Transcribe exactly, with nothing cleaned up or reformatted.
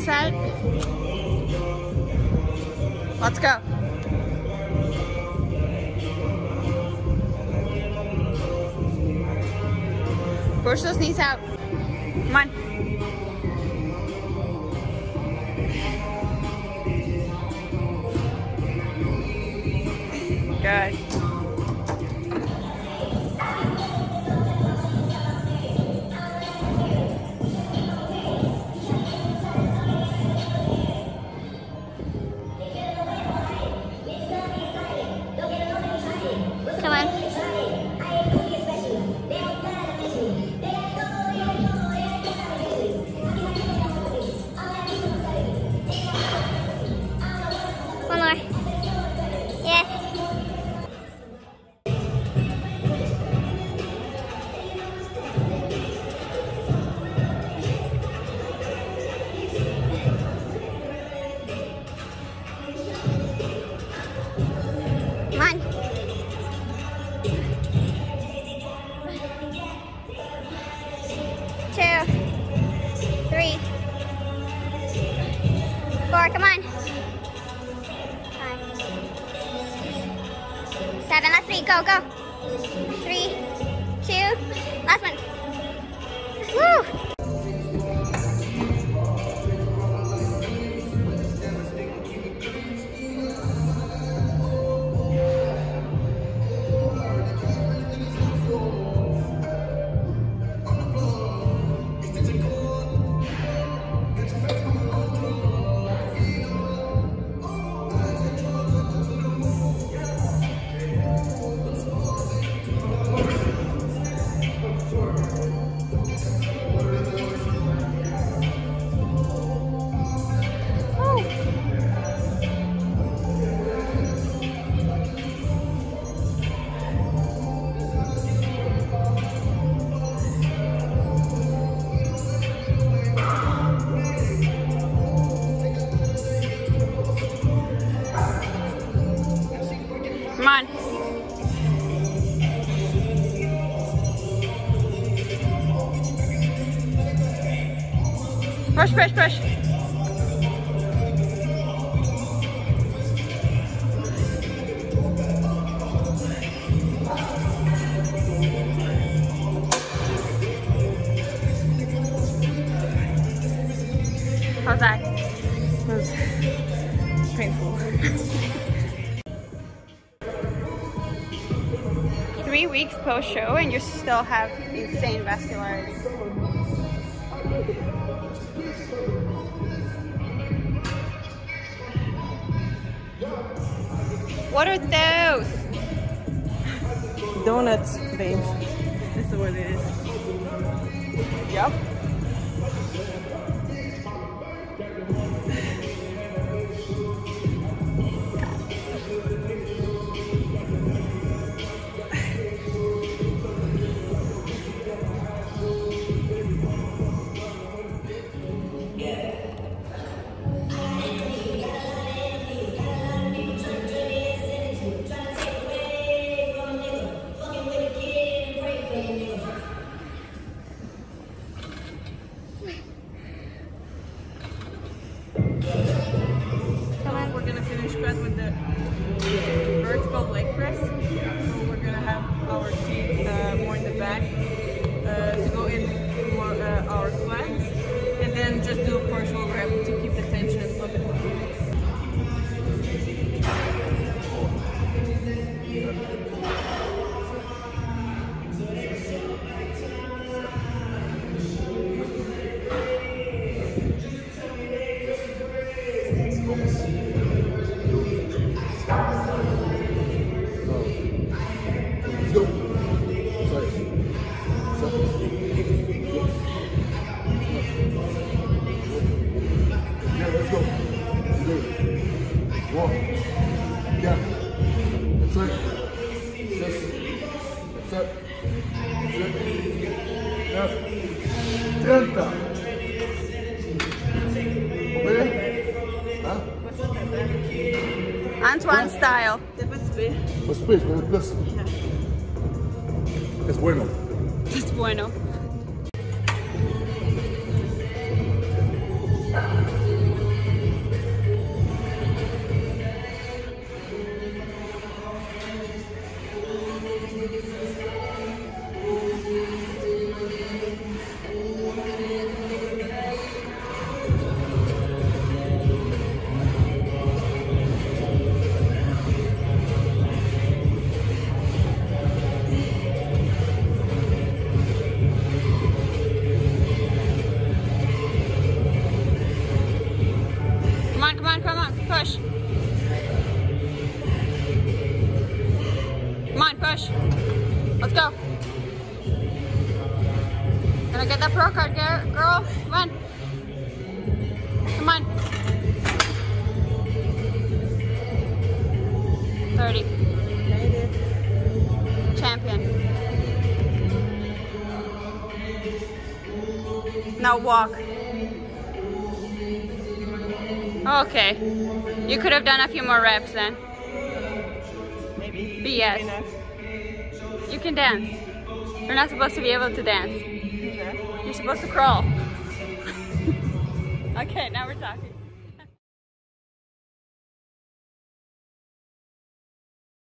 set. Let's go. Push those knees out. Come on. Good. Come on. One more. Yes. Come on. Two, three, four, come on. Five, seven, last three, go, go. Three, two, last one. Woo! Come on. Push, push, push. How's that? That was painful. Three weeks post-show and you still have insane vascularity. What are those? Donuts veins. This is what it is. Yep. We're gonna finish cut with the vertical leg press. So we're gonna have our feet uh, more in the back uh, to go in more uh, our quads, and then just do a partial grab to keep the tension and flip it. Antoine style. Más space, más plus. Es bueno. Es bueno. on, come on, push. Come on, push. Let's go. Gonna get that pro card, girl. Come on. Come on. thirty. Made it. Champion. Now walk. Okay. You could have done a few more reps then. Maybe. B S. maybe not. You can dance. You're not supposed to be able to dance. Yeah. You're supposed to crawl. Okay, now we're talking.